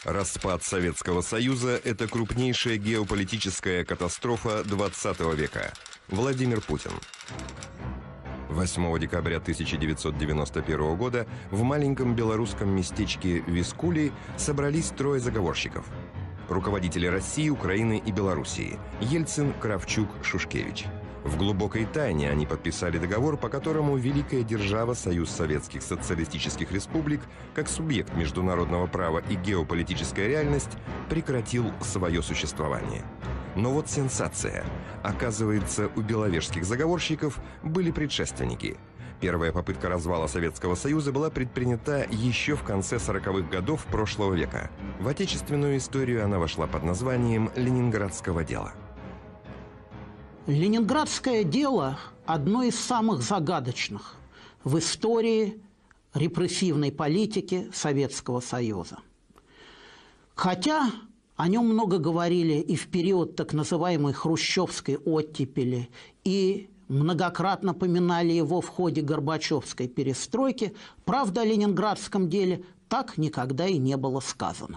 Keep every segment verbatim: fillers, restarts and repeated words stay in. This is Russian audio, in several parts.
Распад Советского Союза – это крупнейшая геополитическая катастрофа двадцатого века. Владимир Путин. восьмого декабря тысяча девятьсот девяносто первого года в маленьком белорусском местечке Вискули собрались трое заговорщиков. Руководители России, Украины и Белоруссии – Ельцин, Кравчук, Шушкевич. В глубокой тайне они подписали договор, по которому великая держава Союз Советских Социалистических Республик, как субъект международного права и геополитическая реальность, прекратил свое существование. Но вот сенсация. Оказывается, у беловежских заговорщиков были предшественники. Первая попытка развала Советского Союза была предпринята еще в конце сороковых годов прошлого века. В отечественную историю она вошла под названием «Ленинградского дела». Ленинградское дело – одно из самых загадочных в истории репрессивной политики Советского Союза. Хотя о нем много говорили и в период так называемой хрущевской оттепели, и многократно поминали его в ходе Горбачевской перестройки, правда о ленинградском деле так никогда и не было сказано.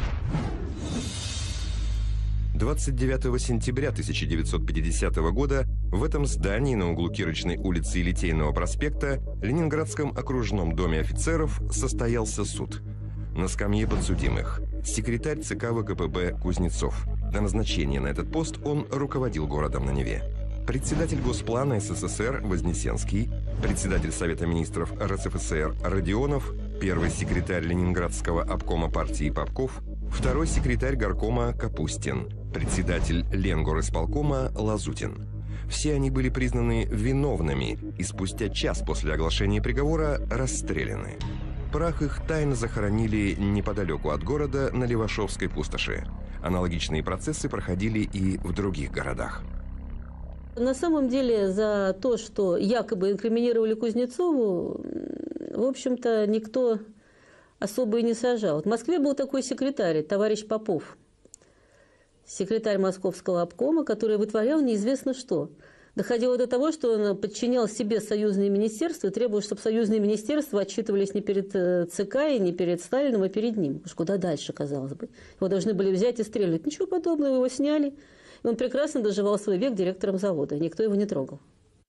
двадцать девятого сентября тысяча девятьсот пятидесятого года в этом здании на углу Кирочной улицы и Литейного проспекта в Ленинградском окружном доме офицеров состоялся суд. На скамье подсудимых секретарь ЦК ВКПБ Кузнецов. До назначения на этот пост он руководил городом на Неве. Председатель Госплана СССР Вознесенский, председатель Совета министров РСФСР Родионов, первый секретарь Ленинградского обкома партии Попков, второй секретарь горкома Капустин, председатель Ленгорисполкома Лазутин. Все они были признаны виновными и спустя час после оглашения приговора расстреляны. Прах их тайно захоронили неподалеку от города на Левашовской пустоши. Аналогичные процессы проходили и в других городах. На самом деле за то, что якобы инкриминировали Кузнецову, в общем-то, никто особо и не сажал. В Москве был такой секретарь, товарищ Попов, секретарь Московского обкома, который вытворял неизвестно что. Доходило до того, что он подчинял себе союзные министерства и требовал, чтобы союзные министерства отчитывались не перед ЦК, и не перед Сталиным, а перед ним. Уж куда дальше, казалось бы. Его должны были взять и стрелять. Ничего подобного, его сняли. И он прекрасно доживал свой век директором завода. Никто его не трогал.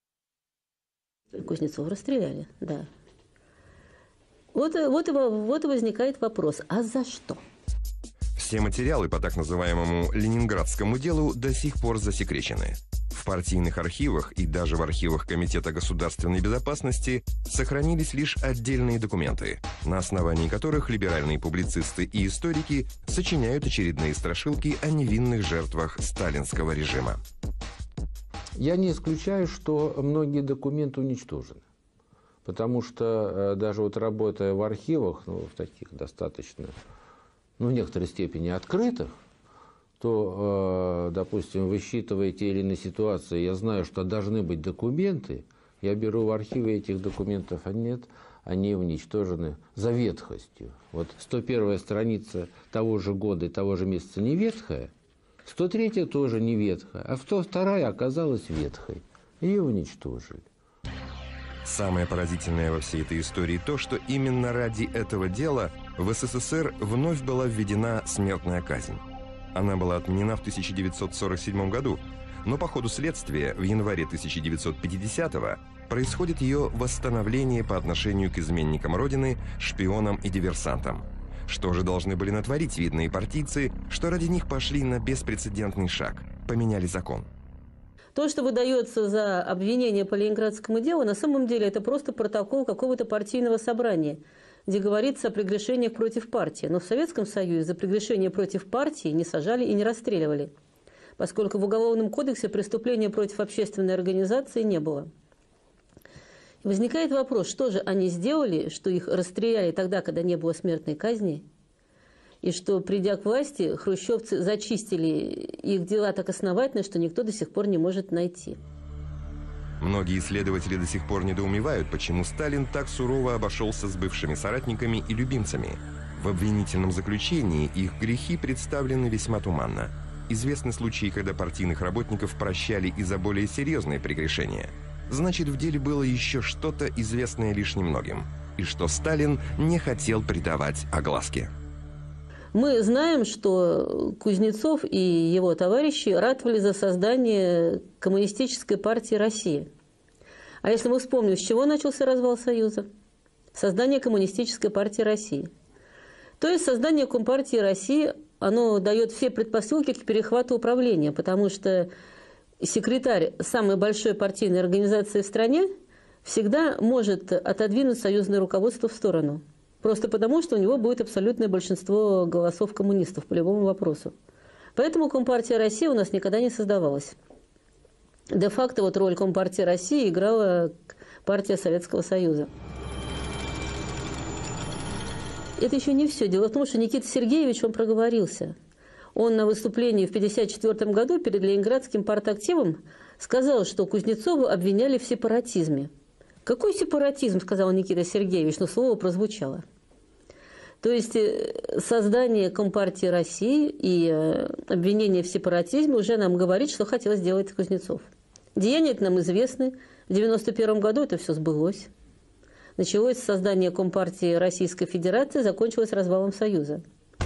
Кузнецова расстреляли, да. Вот, вот, его, вот и возникает вопрос, а за что? Все материалы по так называемому «Ленинградскому делу» до сих пор засекречены. В партийных архивах и даже в архивах Комитета государственной безопасности сохранились лишь отдельные документы, на основании которых либеральные публицисты и историки сочиняют очередные страшилки о невинных жертвах сталинского режима. Я не исключаю, что многие документы уничтожены. Потому что даже вот работая в архивах, ну, в таких достаточно, ну, в некоторой степени открытых, то, э, допустим, высчитывая те или иные ситуации, я знаю, что должны быть документы, я беру в архивы этих документов, а нет, они уничтожены за ветхостью. Вот сто первая страница того же года и того же месяца не ветхая, сто третья тоже не ветхая, а сто вторая оказалась ветхой. Ее уничтожили. Самое поразительное во всей этой истории то, что именно ради этого дела в СССР вновь была введена смертная казнь. Она была отменена в тысяча девятьсот сорок седьмом году, но по ходу следствия в январе тысяча девятьсот пятидесятого происходит ее восстановление по отношению к изменникам Родины, шпионам и диверсантам. Что же должны были натворить видные партийцы, что ради них пошли на беспрецедентный шаг, поменяли закон? То, что выдается за обвинение по Ленинградскому делу, на самом деле это просто протокол какого-то партийного собрания, где говорится о прегрешениях против партии. Но в Советском Союзе за прегрешения против партии не сажали и не расстреливали, поскольку в Уголовном кодексе преступления против общественной организации не было. И возникает вопрос, что же они сделали, что их расстреляли тогда, когда не было смертной казни, и что, придя к власти, хрущевцы зачистили их дела так основательно, что никто до сих пор не может найти. Многие исследователи до сих пор недоумевают, почему Сталин так сурово обошелся с бывшими соратниками и любимцами. В обвинительном заключении их грехи представлены весьма туманно. Известны случаи, когда партийных работников прощали и за более серьезные прегрешения. Значит, в деле было еще что-то, известное лишь немногим, и что Сталин не хотел придавать огласке. Мы знаем, что Кузнецов и его товарищи ратовали за создание Коммунистической партии России. А если мы вспомним, с чего начался развал Союза? Создание Коммунистической партии России. То есть создание Компартии России, оно дает все предпосылки к перехвату управления, потому что секретарь самой большой партийной организации в стране всегда может отодвинуть союзное руководство в сторону. Просто потому, что у него будет абсолютное большинство голосов коммунистов по любому вопросу. Поэтому Компартия России у нас никогда не создавалась. Де-факто вот роль Компартии России играла партия Советского Союза. Это еще не все. Дело в том, что Никита Сергеевич, он проговорился. Он на выступлении в тысяча девятьсот пятьдесят четвёртом году перед Ленинградским партактивом сказал, что Кузнецова обвиняли в сепаратизме. «Какой сепаратизм?» – сказал Никита Сергеевич, но слово прозвучало. То есть создание Компартии России и обвинение в сепаратизме уже нам говорит, что хотел сделать Кузнецов. Деяния это нам известны. В девяносто первом году это все сбылось. Началось создание Компартии Российской Федерации, закончилось развалом Союза.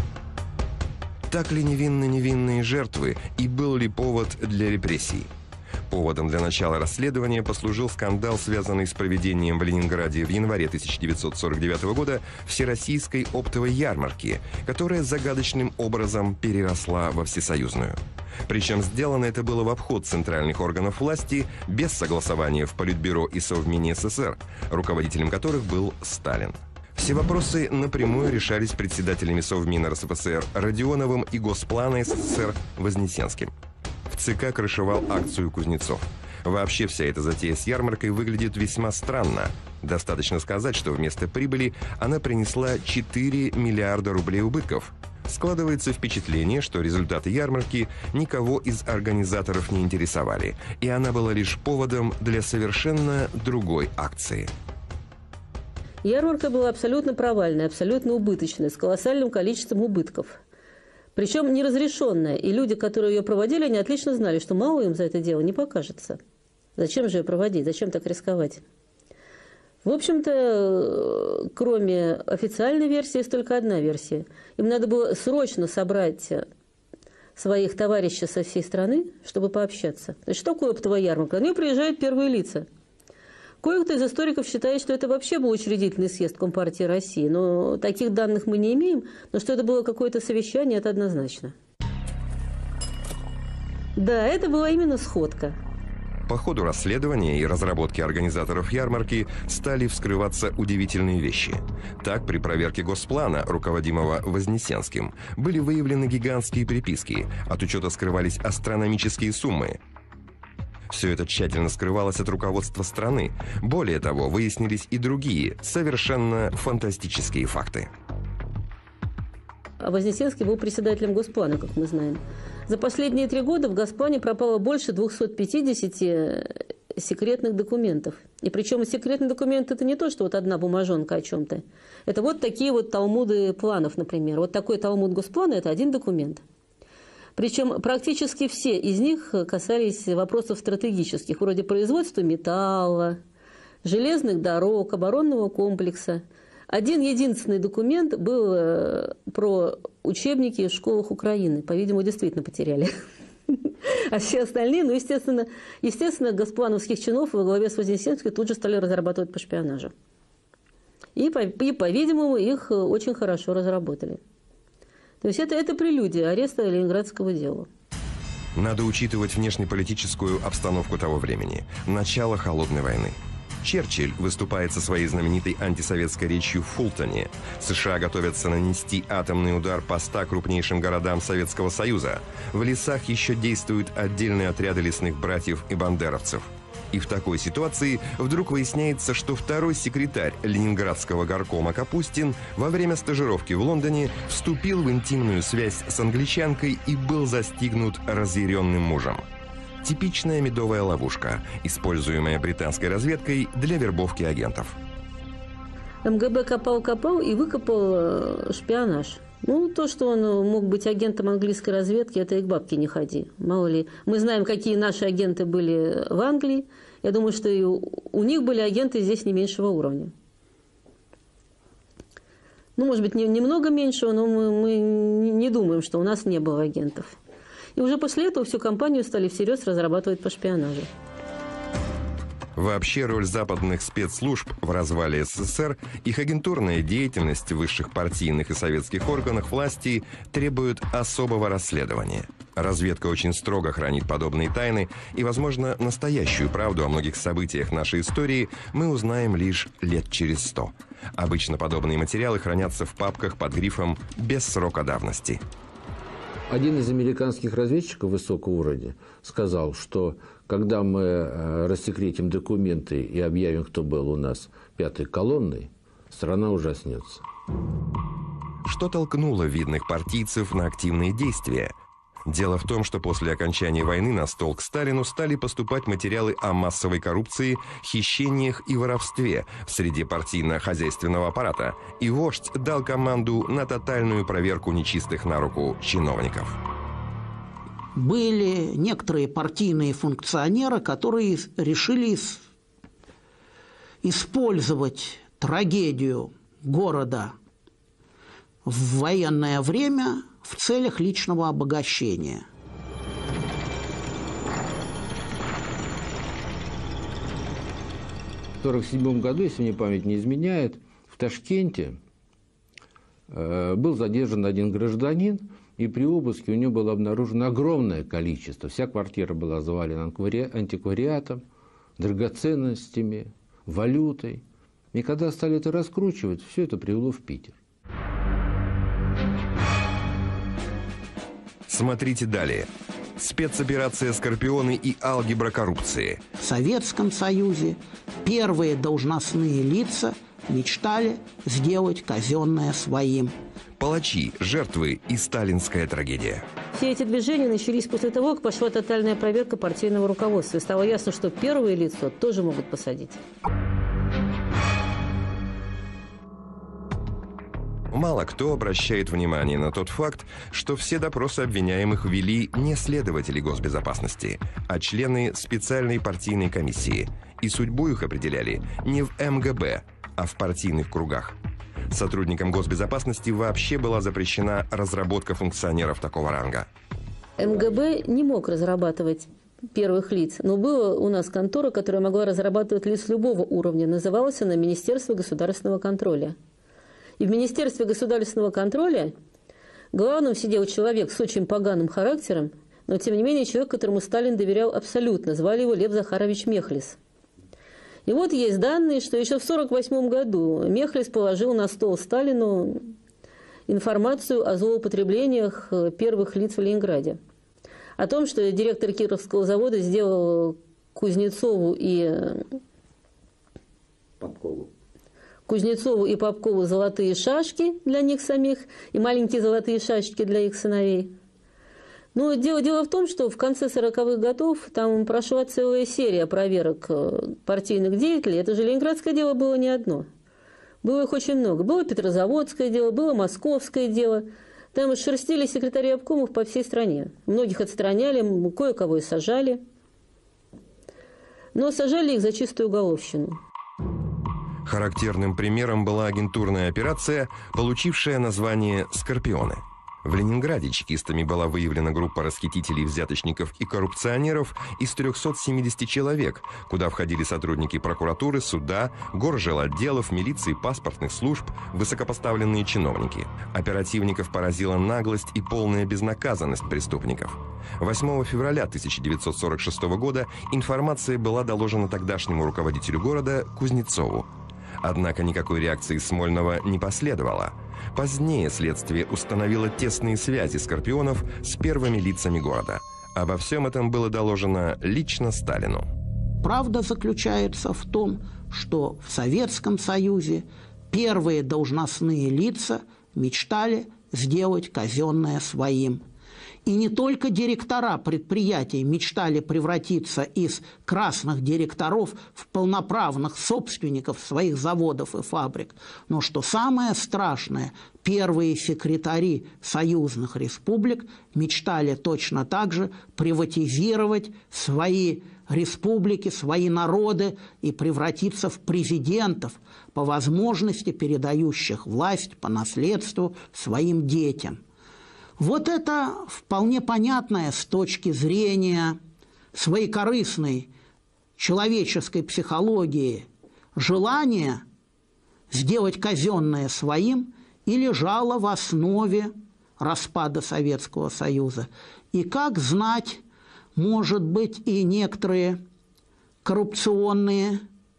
Так ли невинны невинные жертвы и был ли повод для репрессий? Поводом для начала расследования послужил скандал, связанный с проведением в Ленинграде в январе тысяча девятьсот сорок девятого года Всероссийской оптовой ярмарки, которая загадочным образом переросла во всесоюзную. Причем сделано это было в обход центральных органов власти, без согласования в Политбюро и Совмине СССР, руководителем которых был Сталин. Все вопросы напрямую решались председателями Совмина РСФСР Родионовым и Госплана СССР Вознесенским. В ЦК крышевал акцию Кузнецов. Вообще вся эта затея с ярмаркой выглядит весьма странно. Достаточно сказать, что вместо прибыли она принесла четыре миллиарда рублей убытков. Складывается впечатление, что результаты ярмарки никого из организаторов не интересовали, и она была лишь поводом для совершенно другой акции. Ярмарка была абсолютно провальная, абсолютно убыточная, с колоссальным количеством убытков. Причем неразрешенная. И люди, которые ее проводили, они отлично знали, что мало им за это дело не покажется. Зачем же ее проводить? Зачем так рисковать? В общем-то, кроме официальной версии, есть только одна версия. Им надо было срочно собрать своих товарищей со всей страны, чтобы пообщаться. То есть, что такое оптовая ярмарка? На нее приезжают первые лица. Кое-кто из историков считает, что это вообще был учредительный съезд Компартии России. Но таких данных мы не имеем. Но что это было какое-то совещание, это однозначно. Да, это была именно сходка. По ходу расследования и разработки организаторов ярмарки стали вскрываться удивительные вещи. Так, при проверке Госплана, руководимого Вознесенским, были выявлены гигантские приписки. От учета скрывались астрономические суммы. Все это тщательно скрывалось от руководства страны. Более того, выяснились и другие, совершенно фантастические факты. А Вознесенский был председателем Госплана, как мы знаем. За последние три года в Госплане пропало больше двухсот пятидесяти секретных документов. И причем секретный документ – это не то, что вот одна бумажонка о чем-то. Это вот такие вот талмуды планов, например. Вот такой талмуд Госплана – это один документ. Причем практически все из них касались вопросов стратегических, вроде производства металла, железных дорог, оборонного комплекса. Один единственный документ был про учебники в школах Украины. По-видимому, действительно потеряли. А все остальные, ну, естественно, естественно, госплановских чинов во главе с Вознесенским тут же стали разрабатывать по шпионажу. И, и по-видимому, их очень хорошо разработали. То есть это, это прелюдия ареста Ленинградского дела. Надо учитывать внешнеполитическую обстановку того времени. Начало Холодной войны. Черчилль выступает со своей знаменитой антисоветской речью в Фултоне. США готовятся нанести атомный удар по ста крупнейшим городам Советского Союза. В лесах еще действуют отдельные отряды лесных братьев и бандеровцев. И в такой ситуации вдруг выясняется, что второй секретарь Ленинградского горкома Капустин во время стажировки в Лондоне вступил в интимную связь с англичанкой и был застигнут разъяренным мужем. Типичная медовая ловушка, используемая британской разведкой для вербовки агентов. МГБ копал-копал и выкопал шпионаж. Ну, то, что он мог быть агентом английской разведки, это и к бабке не ходи. Мало ли. Мы знаем, какие наши агенты были в Англии. Я думаю, что и у, у них были агенты здесь не меньшего уровня. Ну, может быть, не, немного меньшего, но мы, мы не думаем, что у нас не было агентов. И уже после этого всю кампанию стали всерьез разрабатывать по шпионажу. Вообще роль западных спецслужб в развале СССР, их агентурная деятельность в высших партийных и советских органах власти требует особого расследования. Разведка очень строго хранит подобные тайны, и, возможно, настоящую правду о многих событиях нашей истории мы узнаем лишь лет через сто. Обычно подобные материалы хранятся в папках под грифом «без срока давности». Один из американских разведчиков высокого уровня сказал, что когда мы рассекретим документы и объявим, кто был у нас пятой колонной, страна ужаснется. Что толкнуло видных партийцев на активные действия? Дело в том, что после окончания войны на стол к Сталину стали поступать материалы о массовой коррупции, хищениях и воровстве в среде партийно-хозяйственного аппарата, и вождь дал команду на тотальную проверку нечистых на руку чиновников. Были некоторые партийные функционеры, которые решили использовать трагедию города в военное время в целях личного обогащения. В сорок седьмом году, если мне память не изменяет, в Ташкенте э, был задержан один гражданин, и при обыске у него было обнаружено огромное количество. Вся квартира была завалена антиквариатом, драгоценностями, валютой. И когда стали это раскручивать, все это привело в Питер. Смотрите далее. Спецоперация «Скорпионы» и алгебра коррупции. В Советском Союзе первые должностные лица мечтали сделать казенное своим. Палачи, жертвы и сталинская трагедия. Все эти движения начались после того, как пошла тотальная проверка партийного руководства. И стало ясно, что первые лица тоже могут посадить. Мало кто обращает внимание на тот факт, что все допросы обвиняемых вели не следователи госбезопасности, а члены специальной партийной комиссии. И судьбу их определяли не в эм гэ бэ, а в партийных кругах. Сотрудникам госбезопасности вообще была запрещена разработка функционеров такого ранга. эм гэ бэ не мог разрабатывать первых лиц, но была у нас контора, которая могла разрабатывать лиц любого уровня. Называлась она Министерство государственного контроля. И в Министерстве государственного контроля главным сидел человек с очень поганым характером, но тем не менее человек, которому Сталин доверял абсолютно. Звали его Лев Захарович Мехлис. И вот есть данные, что еще в сорок восьмом году Мехлис положил на стол Сталину информацию о злоупотреблениях первых лиц в Ленинграде. О том, что директор Кировского завода сделал Кузнецову и Попкову. Кузнецову и Попкову золотые шашки для них самих и маленькие золотые шашечки для их сыновей. Но дело, дело в том, что в конце сороковых годов там прошла целая серия проверок партийных деятелей. Это же ленинградское дело было не одно. Было их очень много. Было Петрозаводское дело, было Московское дело. Там шерстили секретари обкомов по всей стране. Многих отстраняли, кое-кого и сажали. Но сажали их за чистую уголовщину. Характерным примером была агентурная операция, получившая название «Скорпионы». В Ленинграде чекистами была выявлена группа расхитителей, взяточников и коррупционеров из трёхсот семидесяти человек, куда входили сотрудники прокуратуры, суда, горжелотделов, милиции, паспортных служб, высокопоставленные чиновники. Оперативников поразила наглость и полная безнаказанность преступников. восьмого февраля тысяча девятьсот сорок шестого года информация была доложена тогдашнему руководителю города Кузнецову. Однако никакой реакции Смольного не последовало. Позднее следствие установило тесные связи «Скорпионов» с первыми лицами города. Обо всем этом было доложено лично Сталину. Правда заключается в том, что в Советском Союзе первые должностные лица мечтали сделать казенное своим. И не только директора предприятий мечтали превратиться из красных директоров в полноправных собственников своих заводов и фабрик, но, что самое страшное, первые секретари союзных республик мечтали точно так же приватизировать свои республики, свои народы и превратиться в президентов, по возможности передающих власть по наследству своим детям. Вот это вполне понятное с точки зрения своекорыстной человеческой психологии желание сделать казенное своим и лежало в основе распада Советского Союза. И как знать, может быть, и некоторые коррупционные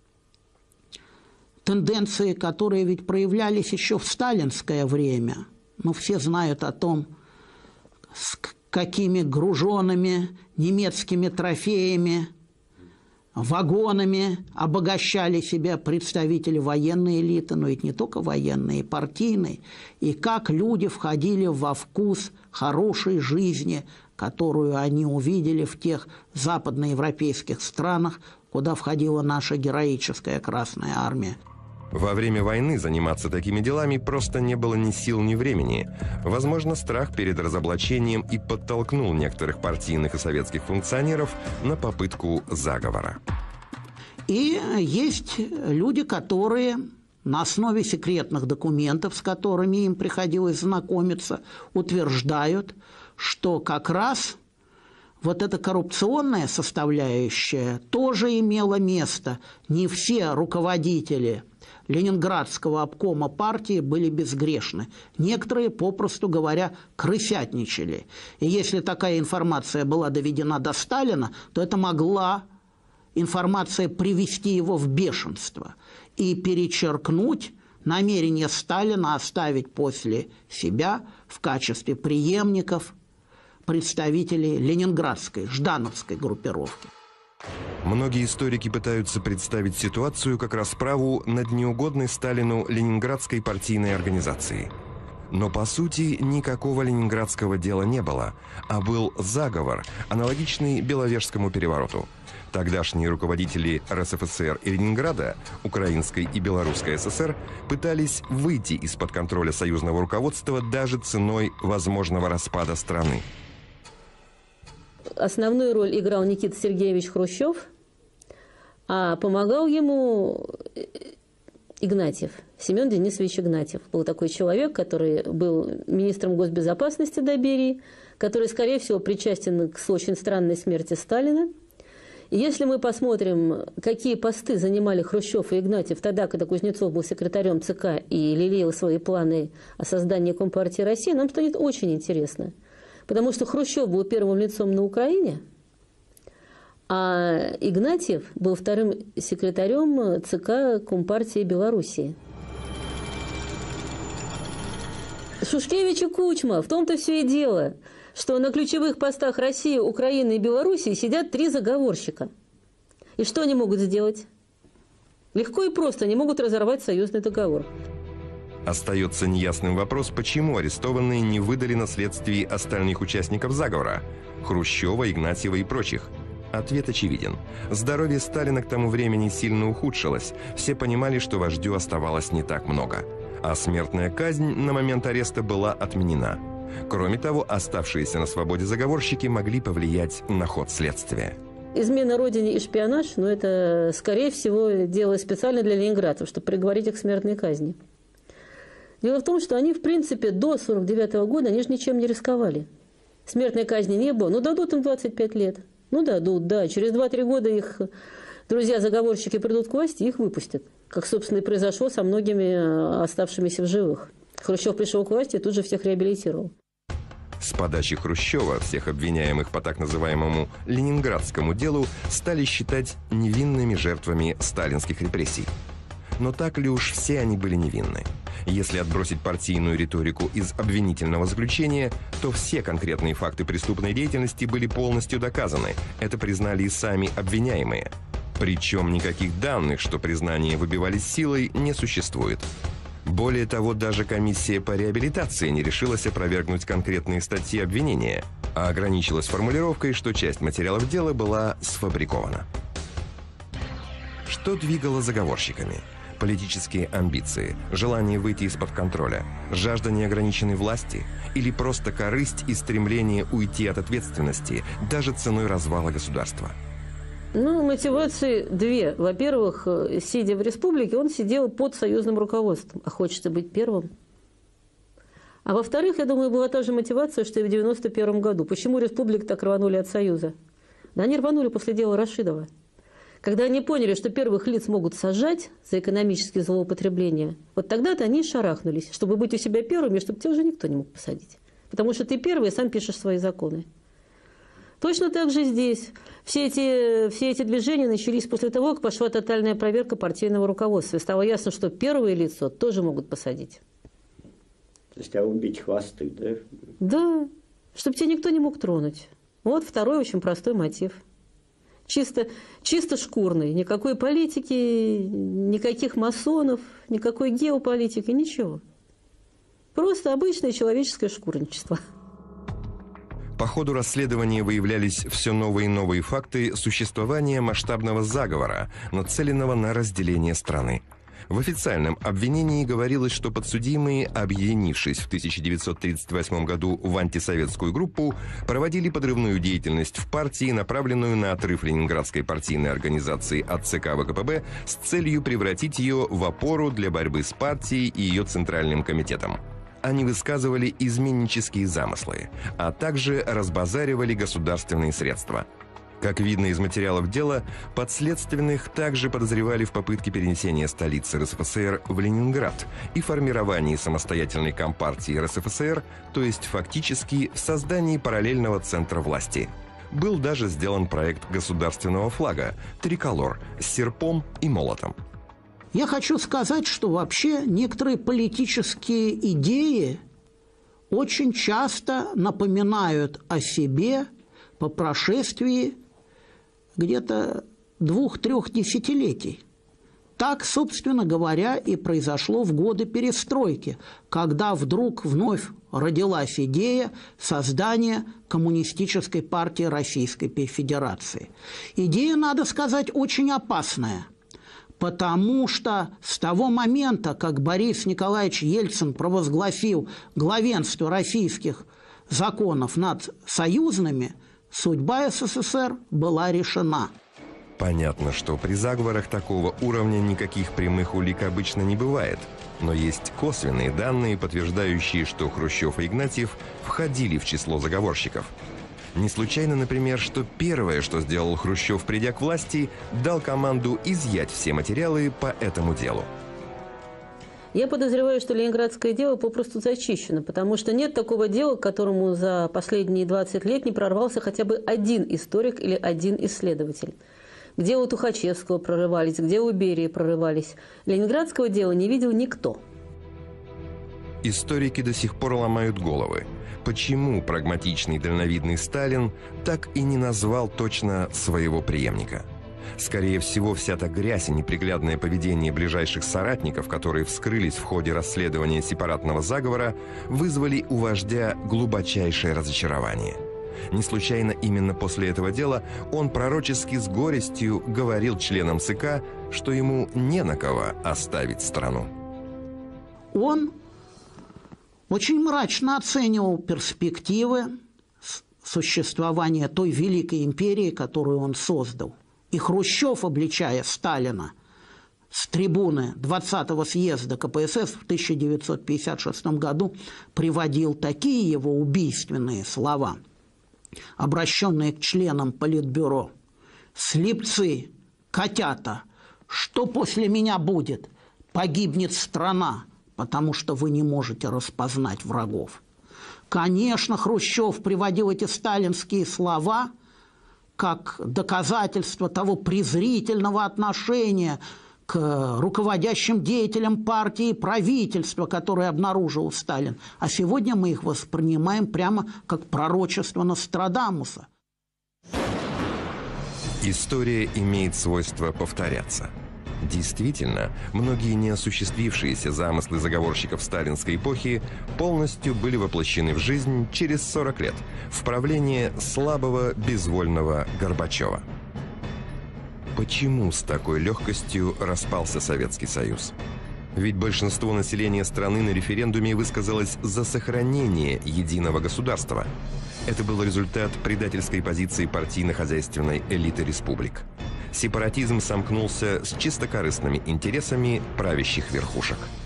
тенденции, которые ведь проявлялись еще в сталинское время. Но все знают о том, с какими груженными немецкими трофеями, вагонами обогащали себя представители военной элиты, но ведь не только военной, и партийной, и как люди входили во вкус хорошей жизни, которую они увидели в тех западноевропейских странах, куда входила наша героическая Красная Армия. Во время войны заниматься такими делами просто не было ни сил, ни времени. Возможно, страх перед разоблачением и подтолкнул некоторых партийных и советских функционеров на попытку заговора. И есть люди, которые на основе секретных документов, с которыми им приходилось знакомиться, утверждают, что как раз вот эта коррупционная составляющая тоже имела место. Не все руководители Ленинградского обкома партии были безгрешны. Некоторые, попросту говоря, крысятничали. И если такая информация была доведена до Сталина, то это могла информация привести его в бешенство и перечеркнуть намерение Сталина оставить после себя в качестве преемников представителей ленинградской, ждановской группировки. Многие историки пытаются представить ситуацию как расправу над неугодной Сталину ленинградской партийной организации. Но по сути никакого ленинградского дела не было, а был заговор, аналогичный Беловежскому перевороту. Тогдашние руководители РСФСР и Ленинграда, Украинской и Белорусской ССР, пытались выйти из-под контроля союзного руководства даже ценой возможного распада страны. Основную роль играл Никита Сергеевич Хрущев, а помогал ему Игнатьев, Семен Денисович Игнатьев. Был такой человек, который был министром госбезопасности до Берии, который, скорее всего, причастен к очень странной смерти Сталина. И если мы посмотрим, какие посты занимали Хрущев и Игнатьев тогда, когда Кузнецов был секретарем ЦК и лелеял свои планы о создании Компартии России, нам станет очень интересно. Потому что Хрущев был первым лицом на Украине, а Игнатьев был вторым секретарем ЦК Компартии Белоруссии. Шушкевич и Кучма, в том-то все и дело, что на ключевых постах России, Украины и Белоруссии сидят три заговорщика. И что они могут сделать? Легко и просто, они могут разорвать союзный договор. Остается неясным вопрос, почему арестованные не выдали на следствии остальных участников заговора – Хрущева, Игнатьева и прочих. Ответ очевиден. Здоровье Сталина к тому времени сильно ухудшилось. Все понимали, что вождю оставалось не так много. А смертная казнь на момент ареста была отменена. Кроме того, оставшиеся на свободе заговорщики могли повлиять на ход следствия. Измена Родине и шпионаж, ну это, скорее всего, дело специально для ленинградцев, чтобы приговорить их к смертной казни. Дело в том, что они, в принципе, до сорок девятого года, они же ничем не рисковали. Смертной казни не было. Ну, дадут им двадцать пять лет. Ну, дадут, да. Через два-три года их друзья-заговорщики придут к власти и их выпустят. Как, собственно, и произошло со многими оставшимися в живых. Хрущев пришел к власти и тут же всех реабилитировал. С подачи Хрущева всех обвиняемых по так называемому ленинградскому делу стали считать невинными жертвами сталинских репрессий. Но так ли уж все они были невинны? Если отбросить партийную риторику из обвинительного заключения, то все конкретные факты преступной деятельности были полностью доказаны. Это признали и сами обвиняемые. Причем никаких данных, что признания выбивались силой, не существует. Более того, даже комиссия по реабилитации не решилась опровергнуть конкретные статьи обвинения, а ограничилась формулировкой, что часть материалов дела была сфабрикована. Что двигало заговорщиками? Политические амбиции, желание выйти из-под контроля, жажда неограниченной власти или просто корысть и стремление уйти от ответственности, даже ценой развала государства? Ну, мотивации две. Во-первых, сидя в республике, он сидел под союзным руководством, а хочется быть первым. А во-вторых, я думаю, была та же мотивация, что и в девяносто первом году. Почему республики так рванули от Союза? Да они рванули после дела Рашидова. Когда они поняли, что первых лиц могут сажать за экономические злоупотребления, вот тогда-то они и шарахнулись, чтобы быть у себя первыми, чтобы тебя уже никто не мог посадить. Потому что ты первый и сам пишешь свои законы. Точно так же здесь. Все эти, все эти движения начались после того, как пошла тотальная проверка партийного руководства. И стало ясно, что первое лицо тоже могут посадить. То есть, а убить хвосты, да? Да, чтобы тебя никто не мог тронуть. Вот второй очень простой мотив. Чисто, чисто шкурный. Никакой политики, никаких масонов, никакой геополитики, ничего. Просто обычное человеческое шкурничество. По ходу расследования выявлялись все новые и новые факты существования масштабного заговора, нацеленного на разделение страны. В официальном обвинении говорилось, что подсудимые, объединившись в тысяча девятьсот тридцать восьмом году в антисоветскую группу, проводили подрывную деятельность в партии, направленную на отрыв ленинградской партийной организации от ЦК ВКПБ с целью превратить ее в опору для борьбы с партией и ее Центральным комитетом. Они высказывали изменнические замыслы, а также разбазаривали государственные средства. Как видно из материалов дела, подследственных также подозревали в попытке перенесения столицы РСФСР в Ленинград и формировании самостоятельной компартии РСФСР, то есть фактически в создании параллельного центра власти. Был даже сделан проект государственного флага «Триколор» с серпом и молотом. Я хочу сказать, что вообще некоторые политические идеи очень часто напоминают о себе по прошествии где-то двух-трех десятилетий. Так, собственно говоря, и произошло в годы перестройки, когда вдруг вновь родилась идея создания Коммунистической партии Российской Федерации. Идея, надо сказать, очень опасная. Потому что с того момента, как Борис Николаевич Ельцин провозгласил главенство российских законов над союзными, судьба СССР была решена. Понятно, что при заговорах такого уровня никаких прямых улик обычно не бывает. Но есть косвенные данные, подтверждающие, что Хрущев и Игнатьев входили в число заговорщиков. Не случайно, например, что первое, что сделал Хрущев, придя к власти, дал команду изъять все материалы по этому делу. Я подозреваю, что ленинградское дело попросту зачищено, потому что нет такого дела, к которому за последние двадцать лет не прорвался хотя бы один историк или один исследователь. Где у Тухачевского прорывались, где у Берии прорывались. Ленинградского дела не видел никто. Историки до сих пор ломают головы. Почему прагматичный дальновидный Сталин так и не назвал точно своего преемника? Скорее всего, вся та грязь и неприглядное поведение ближайших соратников, которые вскрылись в ходе расследования сепаратного заговора, вызвали у вождя глубочайшее разочарование. Не случайно именно после этого дела он пророчески с горестью говорил членам ЦК, что ему не на кого оставить страну. Он очень мрачно оценивал перспективы существования той великой империи, которую он создал. И Хрущев, обличая Сталина с трибуны двадцатого съезда ка пэ эс эс в тысяча девятьсот пятьдесят шестом году, приводил такие его убийственные слова, обращенные к членам Политбюро. «Слепцы, котята, что после меня будет? Погибнет страна, потому что вы не можете распознать врагов». Конечно, Хрущев приводил эти сталинские слова как доказательство того презрительного отношения к руководящим деятелям партии и правительства, которое обнаружил Сталин. А сегодня мы их воспринимаем прямо как пророчество Нострадамуса. История имеет свойство повторяться. Действительно, многие неосуществившиеся замыслы заговорщиков сталинской эпохи полностью были воплощены в жизнь через сорок лет в правление слабого, безвольного Горбачева. Почему с такой легкостью распался Советский Союз? Ведь большинство населения страны на референдуме высказалось за сохранение единого государства. Это был результат предательской позиции партийно-хозяйственной элиты республик. Сепаратизм сомкнулся с чисто корыстными интересами правящих верхушек.